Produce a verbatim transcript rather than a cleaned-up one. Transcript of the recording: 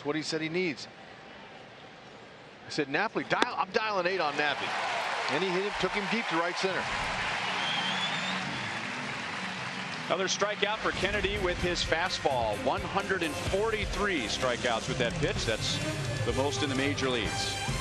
That's what he said he needs. I said, Napoli, dial, I'm dialing eight on Nappy. And he hit him, took him deep to right center. Another strikeout for Kennedy with his fastball. one hundred forty-three strikeouts with that pitch. That's the most in the major leagues.